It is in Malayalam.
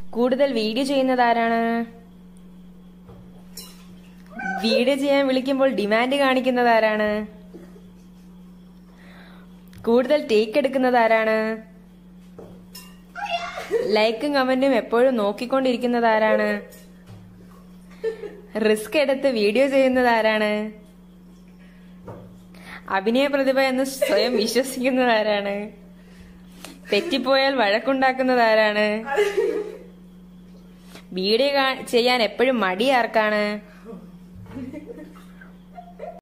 കൂടുതൽ വീഡിയോ ചെയ്യുന്നത് ആരാണ്? വീഡിയോ ചെയ്യാൻ വിളിക്കുമ്പോൾ ഡിമാൻഡ് കാണിക്കുന്നത് ആരാണ്? കൂടുതൽ ടേക്ക് എടുക്കുന്നത് ആരാണ്? ലൈക്കും കമന്റും എപ്പോഴും നോക്കിക്കൊണ്ടിരിക്കുന്നത് ആരാണ്? റിസ്ക് എടുത്ത് വീഡിയോ ചെയ്യുന്നത് ആരാണ്? അഭിനയ പ്രതിഭ എന്ന് സ്വയം വിശ്വസിക്കുന്നത് ആരാണ്? തെറ്റിപ്പോയാൽ വഴക്കുണ്ടാക്കുന്നത് ആരാണ്? വീഡിയോ ചെയ്യാൻ എപ്പോഴും മടി ആർക്കാണ്?